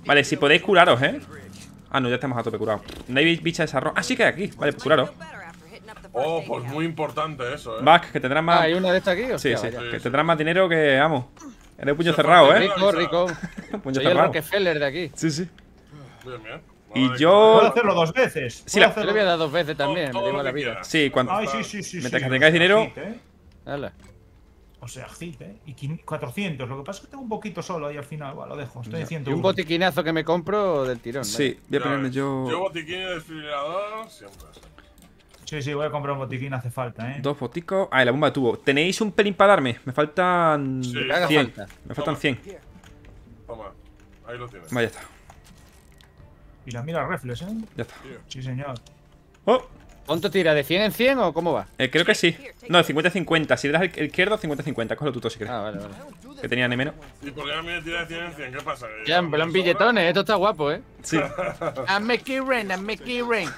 Vale, si podéis curaros, Ah, no, ya estamos a tope curados. No hay bicha de desarrollo. Ah, sí que hay aquí. Vale, pues curaros. Oh, pues muy importante eso, Vas, que tendrás más. ¿Hay una de estas aquí? Sí, Hostia, sí, vaya. que tendrás más dinero que, vamos. Eres puño cerrado, Rico, rico. Puño Soy el cerrado. Rockefeller de aquí. Sí, sí. Bien, bien. Y Vale, yo. Puedo hacerlo 2 veces. Sí, Puedo Yo le hacerlo- voy a dar 2 veces también, Todo me digo lo la que vida. quieras. Sí, cuando. Ay, sí. Mientras que o tengáis sea, dinero. hit, Hala. O sea, hit, Y 400. Lo que pasa es que tengo un poquito solo ahí al final. Bueno, lo dejo. Estoy en Y 101. un botiquinazo que me compro del tirón. Sí, voy a Ya ponerme ves. yo. Yo botiquín y desfibrilador siempre. Sí, voy a comprar un botiquín, hace falta, 2 boticos. Ah, y la bomba de tubo. ¿Tenéis un pelín para darme? Me faltan. Sí. Me haga 100. falta. Me faltan 100. Toma, ahí lo tienes. Vale, ya está. Y la mira reflex, Ya está. Sí, señor. Oh, ¿Cuánto tira? ¿De 100 en 100 o cómo va? creo que sí. No, de 50-50. Si le das el izquierdo, 50-50. Cógelo tú todo si quieres. Ah, vale, vale. Que tenía ni menos. ¿Y por qué a mí me tira de 100 en 100? ¿Qué pasa? Ya, en plan billetones, esto está guapo, Sí. I'm making rain, I'm making rain.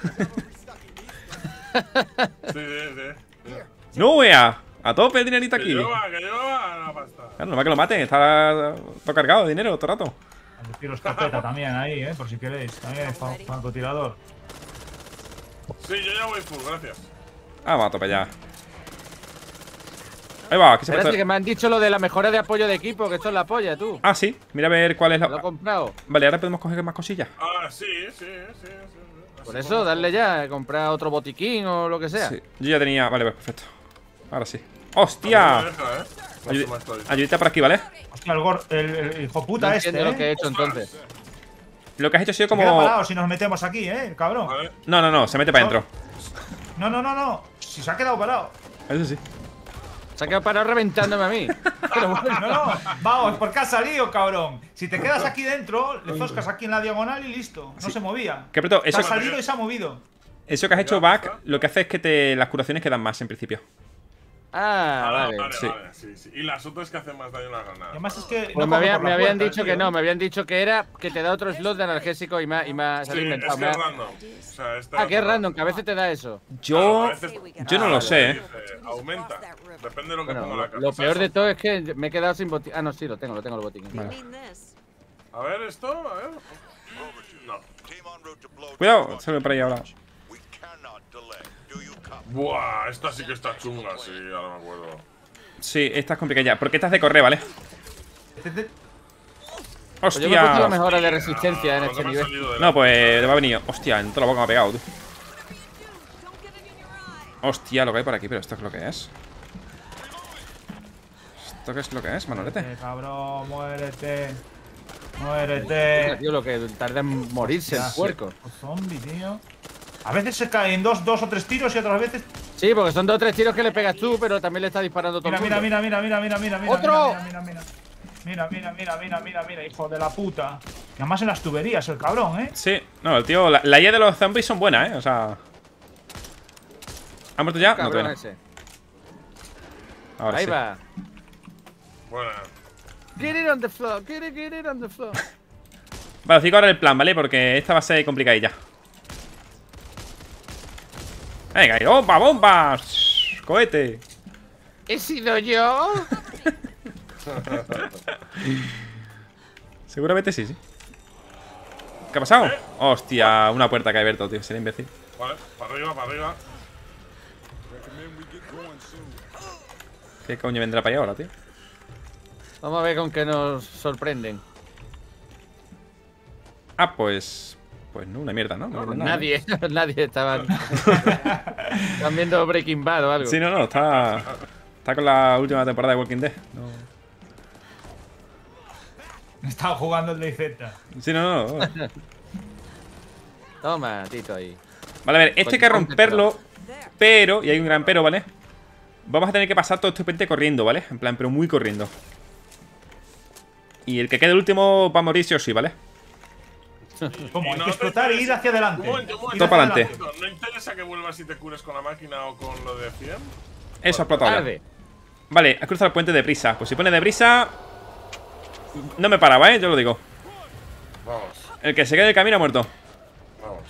Sí. No, wea. A tope el dinerito Que aquí. lleva la pasta. Claro, nomás que lo maten. Está todo cargado de dinero todo el rato. Le tiro escopeta también ahí, por si queréis. También francotirador. Sí, yo ya voy full, gracias. Ah, va a tope ya. Ahí va, aquí se Espérate, puede. que me han dicho lo de la mejora de apoyo de equipo, que esto es la polla, tú. Ah, sí. Mira a ver cuál es Lo he la. comprado. Vale, ahora podemos coger más cosillas. Ah, sí. Por eso, darle ya, comprar otro botiquín o lo que sea. Sí. Yo ya tenía. Vale, pues perfecto. Ahora sí. ¡Hostia! Ayudita por aquí, ¿vale? Hostia, el hijo puta No este, entiendo lo que he hecho entonces. Lo que has hecho ha sido Se queda como. parado si nos metemos aquí, el cabrón. Vale. No, se mete para adentro. No. Si se ha quedado parado. Eso sí. Se ha quedado parado reventándome a mí. Pero bueno. No. Vamos, porque has salido, cabrón. Si te quedas aquí dentro, le zoscas aquí en la diagonal y listo. No se movía. Que pronto, Se eso, ha salido y se ha movido. eso que has hecho back, lo que hace es que las curaciones quedan más en principio. Ah, vale. Sí. Sí. Y las otras que hacen más daño en las Y granadas. además es que. Pues no me, corre por me la habían puerta, dicho tío. que no, me habían dicho que era que te da otro slot de analgésico y me ha Sí, salido inventado. es que es random. O sea, Ah, que es random, que a veces te da eso. Yo no lo sé, Aumenta. Depende de lo que ponga Bueno, la caja. lo peor de todo es que me he quedado sin botín. Ah, no, sí, lo tengo el botín. Vale. A ver, esto, a ver. No. Cuidado, se ve por ahí ahora. Buah, esta sí que está chunga, sí, ahora me acuerdo. Sí, esta es complicada ya. Porque esta es de correr, ¿vale? Pues yo me he puesto la Hostia. mejora de resistencia en Lo este que me ha nivel. salido de No, pues me ha venido. Hostia, en toda la boca me ha pegado, tú. Hostia, lo que hay por aquí, pero ¿esto qué es lo que es? ¿Esto qué es lo que es, Manolete? Cabrón, muérete. Muérete. Tío, lo que tarda en morirse el puerco. Zombie, tío. A veces se caen dos o tres tiros y otras veces. Sí, porque son 2 o 3 tiros que le pegas tú, pero también le está disparando todo el mundo. Mira. ¡Otro! Mira, hijo de la puta. Y además en las tuberías, el cabrón, Sí, no, el tío. La IA de los zombies son buenas, O sea. ¿Ha muerto ya? No, Cabrón todavía no. ese. Ahora Ahí sí. va. Bueno, Get it on the floor, get it on the floor. Vale, os digo ahora el plan, ¿vale? Porque esta va a ser complicadilla. Venga, y ¡bomba, bomba! Shhh, ¡cohete! ¿He sido yo? Seguramente sí. ¿Qué ha pasado? Hostia, una puerta que ha abierto, tío. Sería imbécil. vale, para arriba. ¿Qué coño vendrá para allá ahora, tío? Vamos a ver con qué nos sorprenden. Ah, pues no, una mierda, ¿no? No viene nada, Nadie estaba. Están viendo Breaking Bad o algo. Sí, no, está con la última temporada de Walking Dead. No. Estaba jugando el DayZ. Sí, no. Toma, Tito ahí. Vale, a ver, esto hay que romperlo, pero, y hay un gran pero, ¿vale? Vamos a tener que pasar todo este puente corriendo, ¿vale? En plan, pero muy corriendo. Y el que quede el último va a morir sí o sí, ¿vale? ¿Cómo? Y Hay no que te explotar e interesa- ir hacia adelante. Un momento. Ir Todo hacia para adelante. adelante. ¿No interesa que vuelvas y te cures con la máquina o con lo de 100? Eso ha explotado ya. Tarde. Vale, has cruzado el puente deprisa. Pues si pone deprisa... No me paraba, yo lo digo. Vamos. El que se quede en el camino ha muerto. Vamos.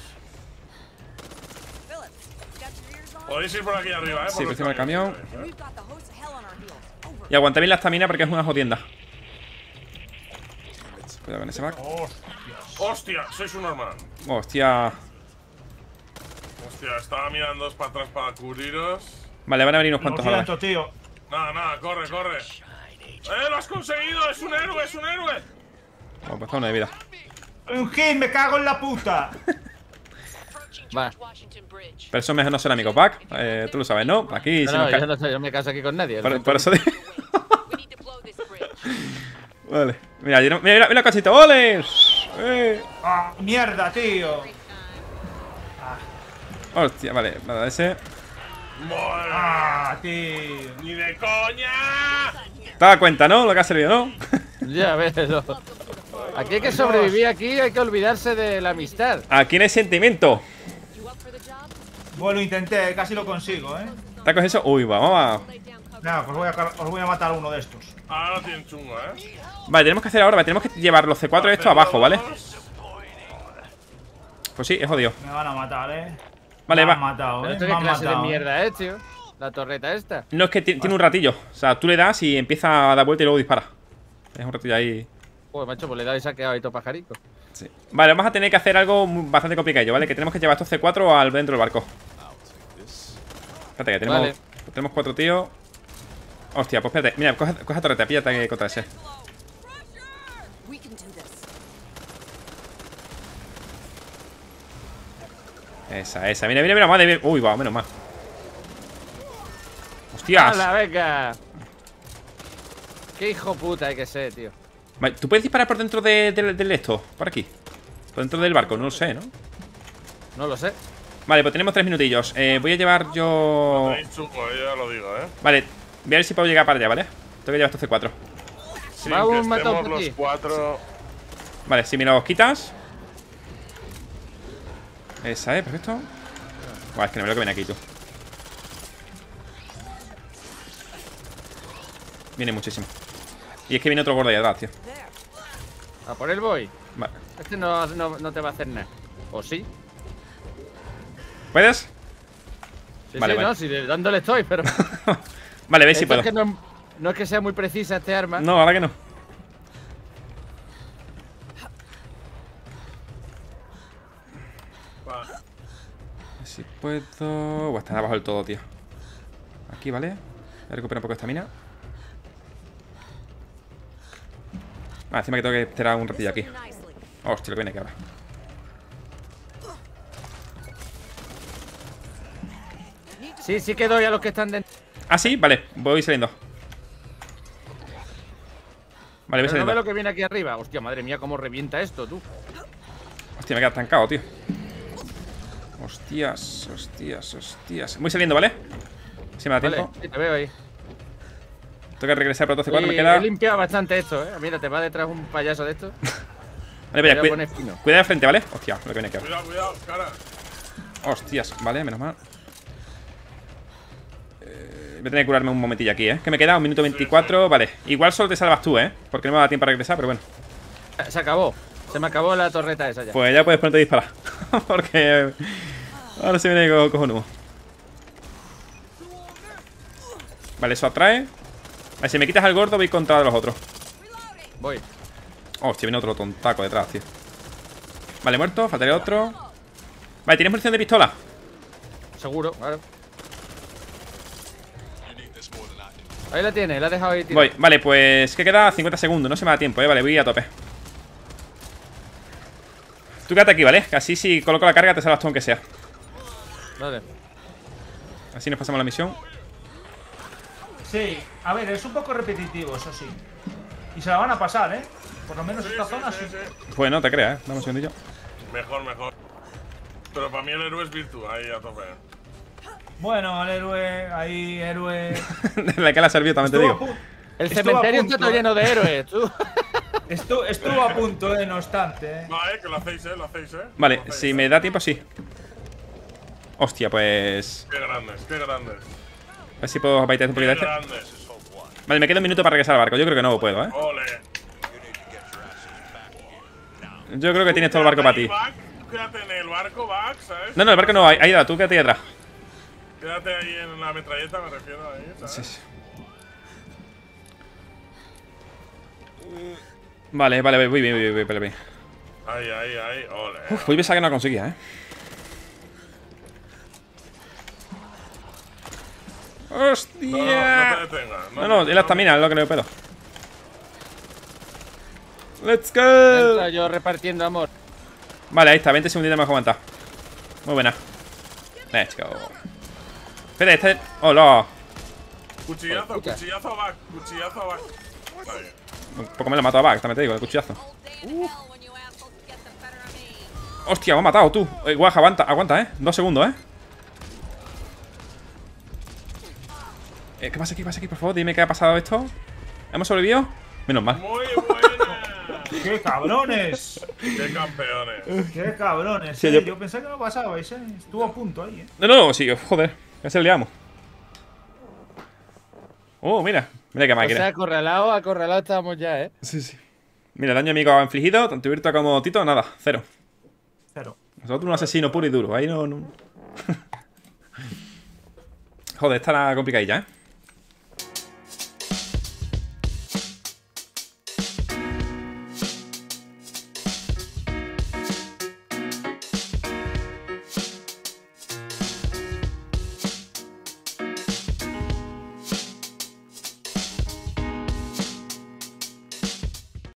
Podéis ir por aquí arriba, Sí, por encima del camión. camión. Y aguanta bien la estamina porque es una jodienda. Cuidado con ese back. ¡Hostia! Sois un normal. Hostia. Hostia, estaba mirando para atrás para cubriros. Vale, van a venir unos Lo cuantos ahora. siento, tío. Nada, corre. ¡Lo has conseguido! ¡Es un héroe! Bueno, pues está uno de vida. Un hit, me cago en la puta. Va. Pero eso mejor no son amigos, Pac. Tú lo sabes, ¿no? Aquí No, si no, nos yo cae. no, yo me caso aquí con nadie. Por eso digo. Vale. Mira el cachito. ¡Ole! Ah, mierda, tío. Hostia, vale. Nada, ese. ¡Madre! Ah, tío. ¡Ni de coña! Te das cuenta, ¿no? Lo que ha servido, ¿no? Ya ves. Aquí hay que sobrevivir, aquí hay que olvidarse de la amistad. Aquí no hay sentimiento. Bueno, intenté, casi lo consigo, ¿Te coges eso? Uy, vamos a. Nada, pues os voy a matar a uno de estos. Ahora lo tienen chungo, Vale, tenemos que hacer ahora. Tenemos que llevar los C4 esto abajo, ¿vale? Pues sí, es jodido. Me van a matar, Vale, me han va. matado, Pero me esto qué han clase de matado. mierda es, tío. La torreta esta. No, es que tiene un ratillo. O sea, tú le das y empieza a dar vuelta y luego dispara. Es un ratillo ahí. Joder, macho, pues le he dado y saqueado ahí todo pajarico. Sí. Vale, vamos a tener que hacer algo bastante complicado, ¿vale? Que tenemos que llevar estos C4 al dentro del barco. Espérate, que tenemos, Vale. tenemos 4 tíos. Hostia, pues espérate. Mira, coge la torreta, píllate contra ese. Esa. Mira, madre mía. Uy, va, menos mal. ¡Hostias! ¡Hala, venga! ¡Qué hijo puta hay que ser, tío! Vale, ¿tú puedes disparar por dentro del esto? Por aquí. Por dentro del barco, no lo sé, ¿no? No lo sé. Vale, pues tenemos 3 minutillos. Voy a llevar yo. Tenéis chungo, ya lo digo, Vale, voy a ver si puedo llegar para allá, ¿vale? Tengo que llevar estos C4. Sí, Va que un matón estemos por los aquí. 4. Vale, si me los quitas. Esa, perfecto. Buah, es que no veo lo que viene aquí, tú. Viene muchísimo. Y es que viene otro gordo ahí atrás, tío. A por él voy. Vale. Este no te va a hacer nada. ¿O sí? ¿Puedes? Sí, Vale, sí, vale. no, sí, dándole estoy, pero. Vale, ve si Esto puedo. es que no es que sea muy precisa este arma. No, ahora que no. Va. A ver si puedo. Está abajo del todo, tío. Aquí, ¿vale? Voy a recuperar un poco de estamina. Encima que tengo que esperar un ratillo aquí. Hostia, lo que viene aquí ahora. Sí que doy a los que están dentro. Ah, sí, vale, voy saliendo. Vale, voy Pero no saliendo. ve lo que viene aquí arriba. Hostia, madre mía, cómo revienta esto, tú. Hostia, me he quedado estancado, tío. Hostias. Voy saliendo, ¿vale? Si me da Vale, tiempo. sí, te veo ahí. Tengo que regresar por 12 4 me Oye, queda. he limpiado bastante esto, Mira, te va detrás un payaso de esto. Vale, Voy a vaya, poner fino. cuida de frente, ¿vale? Hostia, lo que viene aquí ahora. Cuidado, cara. Hostias, vale, menos mal. Voy a tener que curarme un momentillo aquí, Que me queda 1 minuto 24. Vale, igual solo te salvas tú, Porque no me da tiempo para regresar, pero bueno. Se acabó. Se me acabó la torreta esa ya. Pues ya puedes ponerte a disparar. Porque ahora se viene cojonudo. Vale, eso atrae. Vale, si me quitas al gordo voy contra los otros. Voy. Hostia, viene otro tontaco detrás, tío. Vale, muerto, faltaría otro. Vale, ¿tienes munición de pistola? Seguro, claro. Ahí la tiene, la he dejado ahí, tío. Voy, vale, pues que queda 50 segundos, no se me da tiempo, vale, voy a tope. Tú quédate aquí, ¿vale? Que así si coloco la carga te salvas tú aunque sea. Vale. Así nos pasamos la misión. Sí, a ver, es un poco repetitivo, eso sí. Y se la van a pasar, Por lo menos esta zona sí. Pues no te creas, Dame un segundillo. Mejor. Pero para mí el héroe es virtud, ahí a tope. Bueno, el héroe, ahí, héroe. De la que le ha servido, también te digo. El Estuvo cementerio a punto, está todo lleno de héroes, tú. Estuvo a punto, no obstante, Vale, que lo hacéis, lo hacéis, Vale, Lo hacéis, si me da tiempo, sí. Hostia, pues. Qué grandes. A ver si puedo baitar un Qué poquito de este. grandes. Vale, me queda un minuto para regresar al barco. Yo creo que no puedo, Ole. Yo creo que tienes todo el barco para ti. Quédate en el barco, Back, ¿sabes? No, el barco no, ahí da, tú quédate ahí atrás. Quédate ahí en la metralleta, me refiero ahí, ¿sabes? Sí, sí. Vale, voy bien. Ahí, ole. Uf, pues pensaba que no la conseguía, ¿eh? ¡Hostia! No te detengas. No, es la estamina, es lo que le pedo. ¡Let's Entra go! yo repartiendo amor. Vale, ahí está, 20 segunditos me he aguantado. Muy buena. Let's go. Espera, este. ¡Hola! Cuchillazo back. Cuchillazo back. Está bien. Un poco me lo he matado a Back, también te digo, el cuchillazo. Hostia, me ha matado tú. Guaj, aguanta, 2 segundos, ¿Qué pasa aquí, por favor? Dime qué ha pasado esto. ¿Hemos sobrevivido? Menos mal. Muy buena. ¡Qué cabrones! ¡Qué campeones! ¡Qué cabrones! Sí, Yo pensé que no pasabais, Estuvo a punto ahí, No, sí, joder. Ya se lo liamos. Oh, mira qué O máquina. sea, acorralado estábamos ya, Sí. Mira, daño amigo infligido, tanto Virtua como Tito, nada, 0. 0. Nosotros un asesino puro y duro, ahí no. Joder, esta era complicadilla,